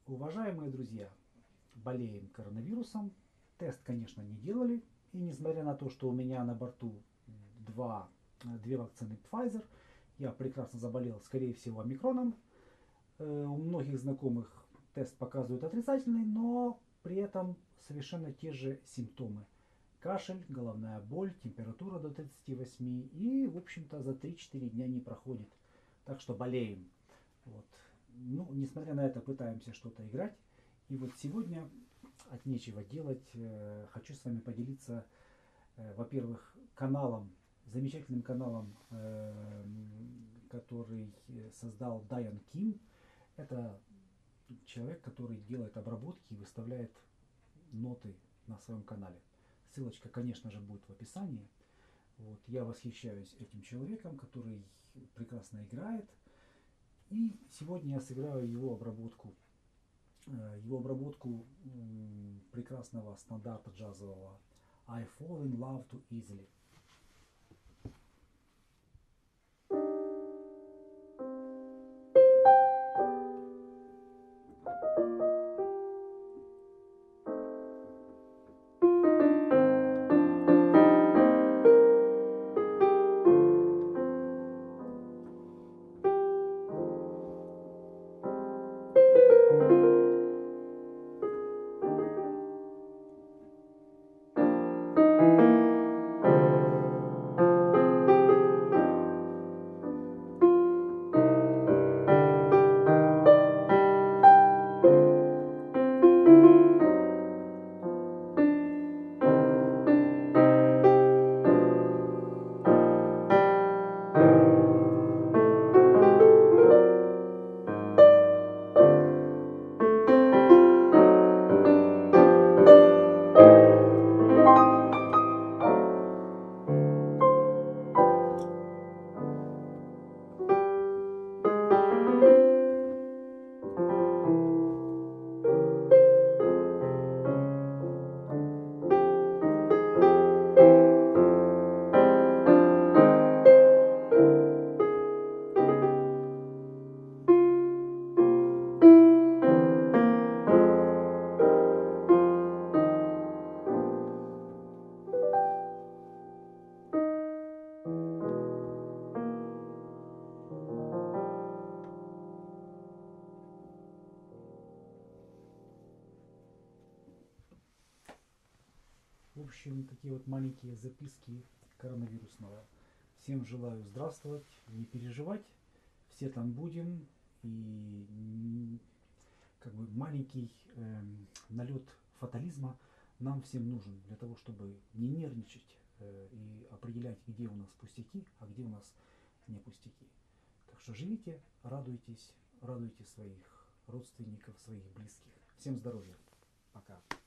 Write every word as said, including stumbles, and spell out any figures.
Уважаемые друзья, болеем коронавирусом. Тест, конечно, не делали. И несмотря на то, что у меня на борту два, две вакцины Pfizer, я прекрасно заболел, скорее всего, омикроном. У многих знакомых тест показывает отрицательный, но при этом совершенно те же симптомы. Кашель, головная боль, температура до тридцати восьми и, в общем-то, за три-четыре дня не проходит. Так что болеем. Вот. Ну, несмотря на это, пытаемся что-то играть. И вот сегодня от нечего делать э, хочу с вами поделиться, э, во-первых, каналом, замечательным каналом, э, который создал Дайан Ким. Это человек, который делает обработки и выставляет ноты на своем канале. Ссылочка, конечно же, будет в описании. Вот. Я восхищаюсь этим человеком, который прекрасно играет. И сегодня я сыграю его обработку, его обработку прекрасного стандарта джазового I Fall in Love Too Easily. В общем, такие вот маленькие записки коронавирусного. Всем желаю здравствовать, не переживать, все там будем. И как бы маленький э, налет фатализма нам всем нужен для того, чтобы не нервничать э, и определять, где у нас пустяки, а где у нас не пустяки. Так что живите, радуйтесь, радуйте своих родственников, своих близких. Всем здоровья. Пока.